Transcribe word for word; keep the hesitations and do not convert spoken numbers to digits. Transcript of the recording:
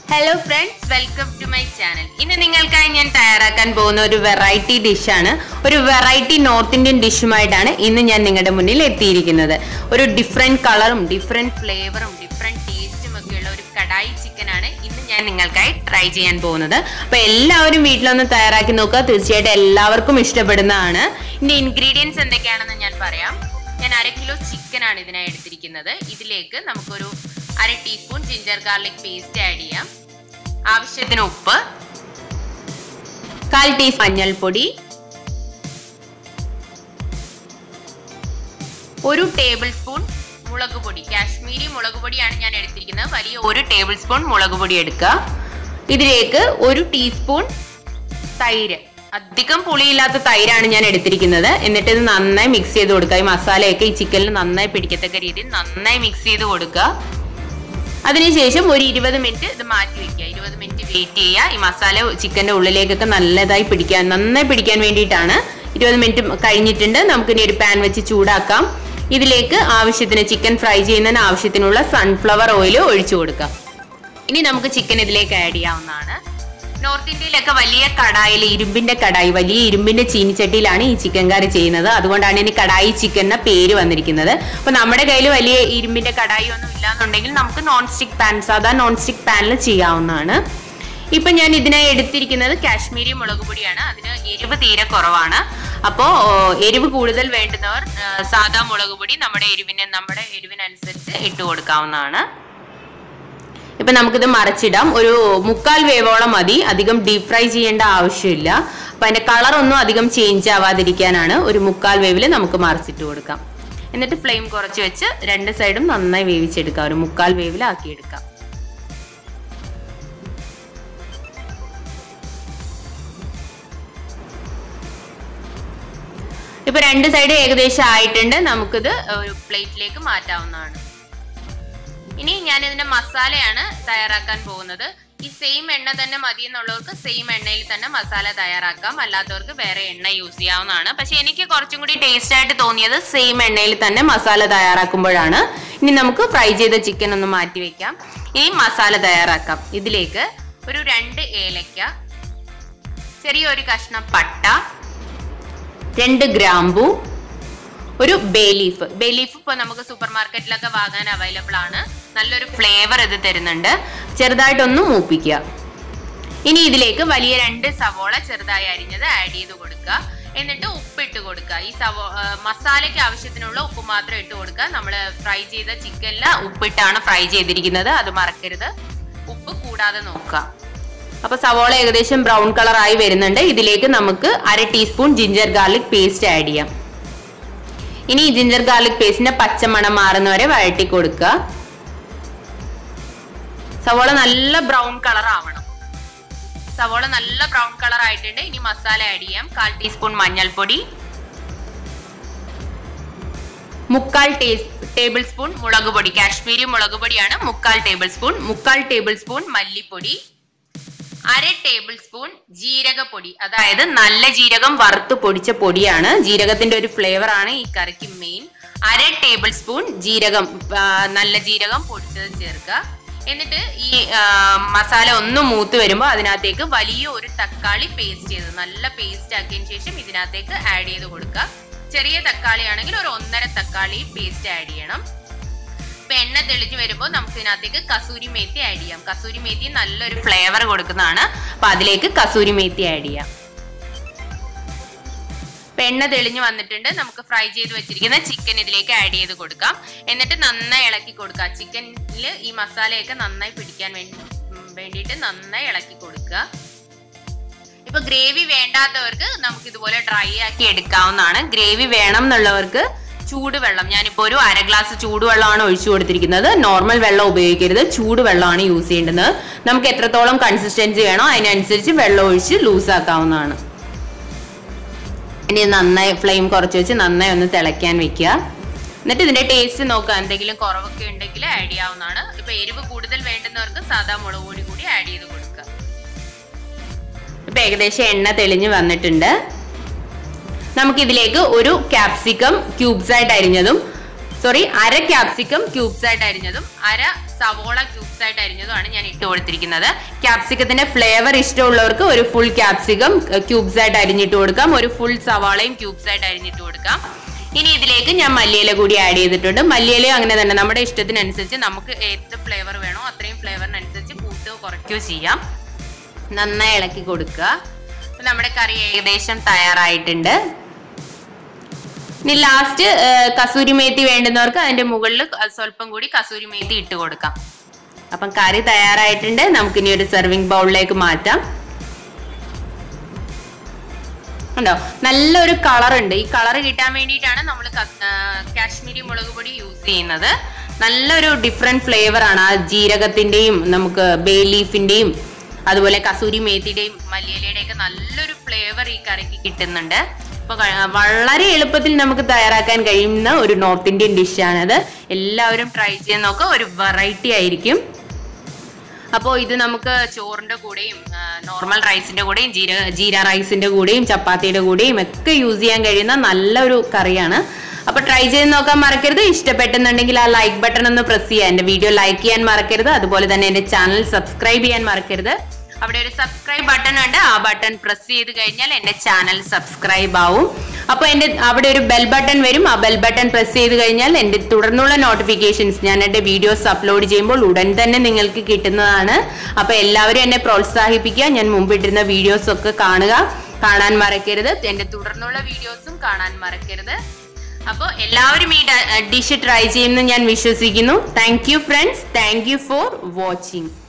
Hello friends, welcome to my channel. ഇന്ന് നിങ്ങൾക്കായി ഞാൻ തയ്യാറാക്കാൻ പോകുന്ന ഒരു വെറൈറ്റി ഡിഷ് ആണ്. ഒരു വെറൈറ്റി നോർത്ത് ഇന്ത്യൻ ഡിഷുമായിട്ടാണ് ഇന്ന് ഞാൻ നിങ്ങളുടെ മുന്നിൽ എത്തിയിരിക്കുന്നത്. ഒരു ഡിഫറെന്റ് കളറും ഡിഫറെന്റ് ഫ്ലേവറും ഡിഫറെന്റ് ടേസ്റ്റും ഒക്കെ ഉള്ള ഒരു കടായി ചിക്കൻ ആണ് ഇന്ന് ഞാൻ നിങ്ങൾക്കായി ട്രൈ ചെയ്യാൻ പോകുന്നത്. അപ്പോൾ എല്ലാവരും വീട്ടിലൊന്ന് തയ്യാറാക്കി നോക്കുക. തീർച്ചയായിട്ടും എല്ലാവർക്കും ഇഷ്ടപ്പെടുന്നതാണ്. ഇതിന്റെ ഇൻഗ്രീഡിയൻസ് എന്തൊക്കെയാണെന്ന് ഞാൻ പറയാം. ഞാൻ അര കിലോ ചിക്കൻ ആണ് ഇതിനായി എടുത്തിരിക്കുന്നത്. ഇതിലേക്ക് നമുക്കൊരു അര teaspoon ginger garlic paste add ചെയ്യാം. ആവശ്യത്തിന് ഉപ്പ്, കാൽ ടീസ്പൂൺ മഞ്ഞൾപ്പൊടി, ഒരു ടേബിൾ സ്പൂൺ മുളക് പൊടി. കാശ്മീരി മുളക് പൊടിയാണ് ഞാൻ എടുത്തിരിക്കുന്നത്. വലിയ ഒരു ടേബിൾ സ്പൂൺ മുളക് പൊടി എടുക്കുക. ഇതിലേക്ക് ഒരു ടീസ്പൂൺ തൈര്, അധികം പുളിയില്ലാത്ത തൈരാണ് ഞാൻ എടുത്തിരിക്കുന്നത്. എന്നിട്ട് ഇത് നന്നായി മിക്സ് ചെയ്ത് കൊടുക്കുക. ഈ മസാലയൊക്കെ ഈ ചിക്കനിൽ നന്നായി പിടിക്കത്തക്ക രീതിയിൽ നന്നായി മിക്സ് ചെയ്ത് കൊടുക്കുക. അതിനുശേഷം ഒരു ഇരുപത് മിനിറ്റ് ഇത് മാറ്റി വെക്കുക. ഇരുപത് മിനിറ്റ് വെയിറ്റ് ചെയ്യുക. ഈ മസാല ചിക്കൻ്റെ ഉള്ളിലേക്കൊക്കെ നല്ലതായി പിടിക്കാൻ നന്നായി പിടിക്കാൻ വേണ്ടിയിട്ടാണ്. ഇരുപത് മിനിറ്റ് കഴിഞ്ഞിട്ടുണ്ട്. നമുക്കിനി ഒരു പാൻ വെച്ച് ചൂടാക്കാം. ഇതിലേക്ക് ആവശ്യത്തിന് ചിക്കൻ ഫ്രൈ ചെയ്യുന്നതിന് ആവശ്യത്തിനുള്ള സൺഫ്ലവർ ഓയിൽ ഒഴിച്ചു കൊടുക്കാം. ഇനി നമുക്ക് ചിക്കൻ ഇതിലേക്ക് ആഡ് ചെയ്യാവുന്നതാണ്. നോർത്ത് ഇന്ത്യയിലൊക്കെ വലിയ കടായിൽ, ഇരുമ്പിന്റെ കടായി, വലിയ ഇരുമ്പിന്റെ ചീനിച്ചട്ടിയിലാണ് ഈ ചിക്കൻ കറി ചെയ്യുന്നത്. അതുകൊണ്ടാണ് ഇനി കടായി ചിക്കൻ എന്ന പേര് വന്നിരിക്കുന്നത്. അപ്പൊ നമ്മുടെ കയ്യിൽ വലിയ ഇരുമ്പിന്റെ കടായി ഒന്നും ഇല്ലാന്നുണ്ടെങ്കിൽ നമുക്ക് നോൺ സ്റ്റിക് പാൻ, സാധാ നോൺ സ്റ്റിക് പാനിൽ ചെയ്യാവുന്നതാണ്. ഇപ്പൊ ഞാൻ ഇതിനായി എടുത്തിരിക്കുന്നത് കാശ്മീരി മുളക് പൊടിയാണ്. അതിന് എരിവ് തീരെ കുറവാണ്. അപ്പോൾ എരിവ് കൂടുതൽ വേണ്ടുന്നവർ സാധാ മുളക് പൊടി നമ്മുടെ എരിവിന് നമ്മുടെ എരിവിനനുസരിച്ച് ഇട്ട് കൊടുക്കാവുന്നതാണ്. ഇപ്പൊ നമുക്കിത് മറിച്ചിടാം. ഒരു മുക്കാൽ വേവോളം മതി. അധികം ഡീപ് ഫ്രൈ ചെയ്യേണ്ട ആവശ്യമില്ല. അപ്പൊ അതിന്റെ കളർ ഒന്നും അധികം ചേഞ്ച് ആവാതിരിക്കാനാണ് ഒരു മുക്കാൽ വേവില് നമുക്ക് മറിച്ചിട്ട് കൊടുക്കാം. എന്നിട്ട് ഫ്ലെയിം കുറച്ച് വെച്ച് രണ്ട് സൈഡും നന്നായി വേവിച്ചെടുക്കാം. ഒരു മുക്കാൽ വേവിലാക്കിയെടുക്കാം. ഇപ്പൊ രണ്ട് സൈഡ് ഏകദേശം ആയിട്ടുണ്ട്. നമുക്കിത് ഒരു പ്ലേറ്റിലേക്ക് മാറ്റാവുന്നതാണ്. ഇനി ഞാൻ ഇതിന്റെ മസാലയാണ് തയ്യാറാക്കാൻ പോകുന്നത്. ഈ സെയിം എണ്ണ തന്നെ മതി എന്നുള്ളവർക്ക് സെയിം എണ്ണയിൽ തന്നെ മസാല തയ്യാറാക്കാം. അല്ലാത്തവർക്ക് വേറെ എണ്ണ യൂസ് ചെയ്യാവുന്നതാണ്. പക്ഷെ എനിക്ക് കുറച്ചും കൂടി ടേസ്റ്റ് ആയിട്ട് തോന്നിയത് സെയിം എണ്ണയിൽ തന്നെ മസാല തയ്യാറാക്കുമ്പോഴാണ്. ഇനി നമുക്ക് ഫ്രൈ ചെയ്ത ചിക്കൻ ഒന്ന് മാറ്റി വെക്കാം. ഇനി മസാല തയ്യാറാക്കാം. ഇതിലേക്ക് ഒരു രണ്ട് ഏലക്ക, ചെറിയൊരു കഷ്ണം പട്ട, രണ്ട് ഗ്രാമ്പൂ, ഒരു ബേ ലീഫ്. ബേ ലീഫ് ഇപ്പോൾ നമുക്ക് സൂപ്പർ മാർക്കറ്റിലൊക്കെ വാങ്ങാൻ അവൈലബിൾ ആണ്. നല്ലൊരു ഫ്ലേവർ ഇത് തരുന്നുണ്ട്. ചെറുതായിട്ടൊന്ന് മൂപ്പിക്കുക. ഇനി ഇതിലേക്ക് വലിയ രണ്ട് സവോള ചെറുതായി അരിഞ്ഞത് ആഡ് ചെയ്ത് കൊടുക്കുക. എന്നിട്ട് ഉപ്പിട്ട് കൊടുക്കുക. ഈ സവോ മസാലയ്ക്ക് ആവശ്യത്തിനുള്ള ഉപ്പ് മാത്രം ഇട്ട് കൊടുക്കുക. നമ്മൾ ഫ്രൈ ചെയ്ത ചിക്കനിൽ ഉപ്പിട്ടാണ് ഫ്രൈ ചെയ്തിരിക്കുന്നത്. അത് മറക്കരുത്. ഉപ്പ് കൂടാതെ നോക്കുക. അപ്പൊ സവോള ഏകദേശം ബ്രൗൺ കളർ ആയി വരുന്നുണ്ട്. ഇതിലേക്ക് നമുക്ക് അര teaspoon ginger garlic paste add ചെയ്യാം. ഇനി ഈ ജിഞ്ചർ ഗാർലിക് പേസ്റ്റിന്റെ പച്ചമണം മാറുന്നവരെ വഴറ്റി കൊടുക്കുക. സവോള നല്ല ബ്രൗൺ കളർ ആവണം. സവോള നല്ല ബ്രൗൺ കളർ ആയിട്ടുണ്ട്. ഇനി മസാല ആഡ് ചെയ്യാം. കാൽ ടീസ്പൂൺ മഞ്ഞൾപ്പൊടി, മുക്കാൽ ടേബിൾ സ്പൂൺ മുളക് പൊടി. കാശ്മീരി മുളക് പൊടിയാണ്. മുക്കാൽ ടേബിൾ സ്പൂൺ. മുക്കാൽ ടേബിൾ സ്പൂൺ മല്ലിപ്പൊടി, അര ടേബിൾ സ്പൂൺ ജീരകപ്പൊടി. അതായത് നല്ല ജീരകം വറുത്ത് പൊടിച്ച പൊടിയാണ്. ജീരകത്തിന്റെ ഒരു ഫ്ലേവർ ആണ് ഈ കറിക്ക് മെയിൻ. അര ടേബിൾ സ്പൂൺ ജീരകം, നല്ല ജീരകം പൊടിച്ചത് ചേർക്കുക. എന്നിട്ട് ഈ മസാല ഒന്ന് മൂത്ത് വരുമ്പോൾ അതിനകത്തേക്ക് വലിയ ഒരു തക്കാളി പേസ്റ്റ് ചെയ്ത് നല്ല പേസ്റ്റ് ആക്കിയതിനു ശേഷം ഇതിനകത്തേക്ക് ആഡ് ചെയ്ത് കൊടുക്കുക. ചെറിയ തക്കാളി ആണെങ്കിൽ ഒരു ഒന്നര തക്കാളി പേസ്റ്റ് ആഡ് ചെയ്യണം. ഇപ്പൊ എണ്ണ തെളിഞ്ഞു വരുമ്പോൾ നമുക്ക് ഇതിനകത്തേക്ക് കസൂരി മേത്തി ആഡ് ചെയ്യാം. കസൂരി മേത്തി നല്ലൊരു ഫ്ലേവർ കൊടുക്കുന്നതാണ്. അപ്പൊ അതിലേക്ക് കസൂരി മേത്തി ആഡ് ചെയ്യാം. ഇപ്പൊ എണ്ണ തെളിഞ്ഞു വന്നിട്ടുണ്ട്. നമുക്ക് ഫ്രൈ ചെയ്ത് വെച്ചിരിക്കുന്ന ചിക്കൻ ഇതിലേക്ക് ആഡ് ചെയ്ത് കൊടുക്കാം. എന്നിട്ട് നന്നായി ഇളക്കി കൊടുക്കുക. ചിക്കനിൽ ഈ മസാലയൊക്കെ നന്നായി പിടിക്കാൻ വേണ്ടി വേണ്ടിയിട്ട് നന്നായി ഇളക്കി കൊടുക്കുക. ഇപ്പൊ ഗ്രേവി വേണ്ടാത്തവർക്ക് നമുക്ക് ഇതുപോലെ ഡ്രൈ ആക്കി എടുക്കാവുന്നതാണ്. ഗ്രേവി വേണം എന്നുള്ളവർക്ക് ചൂടുവെള്ളം, ഞാനിപ്പോൾ ഒരു അര ഗ്ലാസ് ചൂടുവെള്ളമാണ് ഒഴിച്ചു കൊടുത്തിരിക്കുന്നത്. നോർമൽ വെള്ളം ഉപയോഗിക്കരുത്. ചൂടുവെള്ളമാണ് യൂസ് ചെയ്യേണ്ടത്. നമുക്ക് എത്രത്തോളം കൺസിസ്റ്റൻസി വേണോ അതിനനുസരിച്ച് വെള്ളം ഒഴിച്ച് ലൂസ് ആക്കാവുന്നതാണ്. ഇനി നന്നായി ഫ്ലെയിം കുറച്ച് വെച്ച് നന്നായി ഒന്ന് തിളയ്ക്കാൻ വെക്കുക. എന്നിട്ട് ഇതിന്റെ ടേസ്റ്റ് നോക്കുക. എന്തെങ്കിലും കുറവൊക്കെ ഉണ്ടെങ്കിൽ ആഡ് ചെയ്യാവുന്നതാണ്. ഇപ്പൊ എരിവ് കൂടുതൽ വേണ്ടുന്നവർക്ക് സാധാ മുളക് പൊടി കൂടി ആഡ് ചെയ്ത് കൊടുക്കുക. ഇപ്പൊ ഏകദേശം എണ്ണ തെളിഞ്ഞ് വന്നിട്ടുണ്ട്. നമുക്കിതിലേക്ക് ഒരു ക്യാപ്സിക്കം ക്യൂബ്സ് ആയിട്ട് അരിഞ്ഞതും സോറി അര ക്യാപ്സിക്കം ക്യൂബ്സ് ആയിട്ട് അരിഞ്ഞതും അര സവോള ക്യൂബ്സ് ആയിട്ട് അരിഞ്ഞതുമാണ് ഞാൻ ഇട്ട് കൊടുത്തിരിക്കുന്നത്. ക്യാപ്സിക്കത്തിന്റെ ഫ്ലേവർ ഇഷ്ടമുള്ളവർക്ക് ഒരു ഫുൾ ക്യാപ്സിക്കം ക്യൂബ്സ് ആയിട്ട് അരിഞ്ഞിട്ട് കൊടുക്കാം, ഒരു ഫുൾ സവാളയും ക്യൂബ്സ് ആയിട്ട് അരിഞ്ഞിട്ട് കൊടുക്കാം. ഇനി ഇതിലേക്ക് ഞാൻ മല്ലിയില കൂടി ആഡ് ചെയ്തിട്ടുണ്ട്. മല്ലിയില അങ്ങനെ തന്നെ നമ്മുടെ ഇഷ്ടത്തിനനുസരിച്ച് നമുക്ക് ഏത് ഫ്ലേവർ വേണോ അത്രയും ഫ്ലേവറിനനുസരിച്ച് കൂട്ടുകയോ കുറയ്ക്കുകയോ ചെയ്യാം. നന്നായി ഇളക്കി കൊടുക്കുക. നമ്മുടെ കറി ഏകദേശം തയ്യാറായിട്ടുണ്ട്. ഇനി ലാസ്റ്റ് കസൂരി മേത്തി വേണ്ടുന്നവർക്ക് അതിന്റെ മുകളിൽ സ്വല്പം കൂടി കസൂരി മേത്തി ഇട്ട് കൊടുക്കാം. അപ്പം കറി തയ്യാറായിട്ടുണ്ട്. നമുക്കിനി ഒരു സെർവിങ് ബൗളിലേക്ക് മാറ്റാം. ഉണ്ടോ, നല്ലൊരു കളർ ഉണ്ട്. ഈ കളർ കിട്ടാൻ വേണ്ടിയിട്ടാണ് നമ്മൾ കാശ്മീരി മുളക് പൊടി യൂസ് ചെയ്യുന്നത്. നല്ലൊരു ഡിഫറെന്റ് ഫ്ലേവർ ആണ്. ആ ജീരകത്തിന്റെയും നമുക്ക് ബേ ലീഫിന്റെയും അതുപോലെ കസൂരി മേത്തിയുടെയും മല്ലിയിലയുടെ ഒക്കെ നല്ലൊരു ഫ്ലേവർ ഈ കറിക്ക് കിട്ടുന്നുണ്ട്. അപ്പൊ വളരെ എളുപ്പത്തിൽ നമുക്ക് തയ്യാറാക്കാൻ കഴിയുന്ന ഒരു നോർത്ത് ഇന്ത്യൻ ഡിഷാണത്. എല്ലാവരും ട്രൈ ചെയ്ത് നോക്കുക. ഒരു വെറൈറ്റി ആയിരിക്കും. അപ്പോൾ ഇത് നമുക്ക് ചോറിന്റെ കൂടെയും നോർമൽ റൈസിന്റെ കൂടെയും ജീര ജീര റൈസിന്റെ കൂടെയും ചപ്പാത്തിയുടെ കൂടെയും ഒക്കെ യൂസ് ചെയ്യാൻ കഴിയുന്ന നല്ലൊരു കറിയാണ്. അപ്പൊ ട്രൈ ചെയ്ത് നോക്കാൻ മറക്കരുത്. ഇഷ്ടപ്പെട്ടെന്നുണ്ടെങ്കിൽ ആ ലൈക്ക് ബട്ടൺ ഒന്ന് പ്രസ് ചെയ്യുക. എന്റെ വീഡിയോ ലൈക്ക് ചെയ്യാൻ മറക്കരുത്. അതുപോലെ തന്നെ എന്റെ ചാനൽ സബ്സ്ക്രൈബ് ചെയ്യാൻ മറക്കരുത്. അവിടെ ഒരു സബ്സ്ക്രൈബ് ബട്ടൺ ഉണ്ട്. ആ ബട്ടൺ പ്രസ് ചെയ്ത് കഴിഞ്ഞാൽ എന്റെ ചാനൽ സബ്സ്ക്രൈബ് ആവും. അപ്പൊ എന്റെ അവിടെ ഒരു ബെൽ ബട്ടൺ വരും. ആ ബെൽ ബട്ടൺ പ്രസ് ചെയ്ത് കഴിഞ്ഞാൽ എന്റെ തുടർന്നുള്ള നോട്ടിഫിക്കേഷൻസ് ഞാൻ എന്റെ വീഡിയോസ് അപ്ലോഡ് ചെയ്യുമ്പോൾ ഉടൻ തന്നെ നിങ്ങൾക്ക് കിട്ടുന്നതാണ്. അപ്പൊ എല്ലാവരും എന്നെ പ്രോത്സാഹിപ്പിക്കുക. ഞാൻ മുമ്പിട്ടിരുന്ന വീഡിയോസ് ഒക്കെ കാണുക, കാണാൻ മറക്കരുത്. എന്റെ തുടർന്നുള്ള വീഡിയോസും കാണാൻ മറക്കരുത്. അപ്പോൾ എല്ലാവരും ഈ ഡിഷ് ട്രൈ ചെയ്യുമെന്ന് ഞാൻ വിശ്വസിക്കുന്നു. Thank you friends. Thank you for watching.